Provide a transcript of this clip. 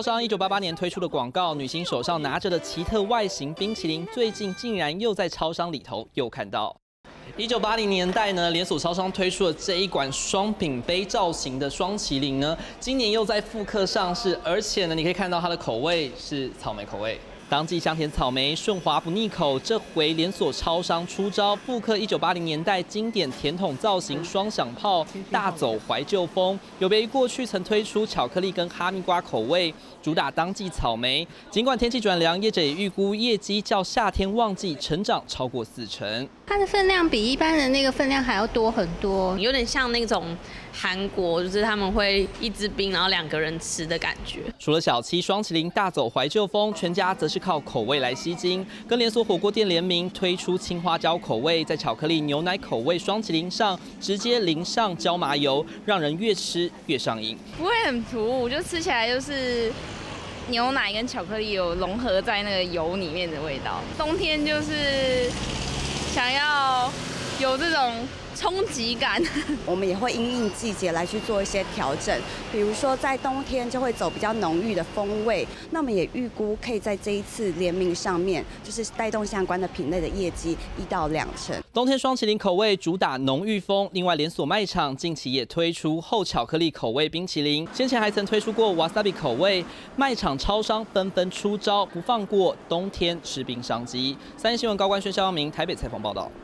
上1988年推出的广告，女星手上拿着的奇特外形冰淇淋，最近竟然又在超商里头又看到。1980年代呢，连锁超商推出了这一款双品杯造型的双麒麟呢，今年又在复刻上市，而且呢，你可以看到它的口味是草莓口味。 当季香甜草莓，顺滑不腻口。这回连锁超商出招，复刻1980年代经典甜筒造型双响炮，大走怀旧风。有别于过去曾推出巧克力跟哈密瓜口味，主打当季草莓。尽管天气转凉，业者也预估业绩较夏天旺季成长超过40%。 它的分量比一般的那个分量还要多很多， 有点像那种韩国，就是他们会一支冰，然后2个人吃的感觉。 除了小七双麒麟大走怀旧风，全家则是靠口味来吸睛，跟连锁火锅店联名推出青花椒口味，在巧克力牛奶口味双麒麟上直接淋上椒麻油，让人越吃越上瘾。 不会很突兀，就吃起来就是牛奶跟巧克力有融合在那个油里面的味道。冬天就是想要有这种冲击感， 我们也会因应季节来去做一些调整，比如说在冬天就会走比较浓郁的风味，那我们也预估可以在这一次联名上面，就是带动相关的品类的业绩1到2成。 冬天双麒麟口味主打浓郁风，另外连锁卖场近期也推出厚巧克力口味冰淇淋，先前还曾推出过 wasabi 口味，卖场超商纷纷出招，不放过冬天吃冰商机。3立新闻高冠轩、肖阳明台北采访报道。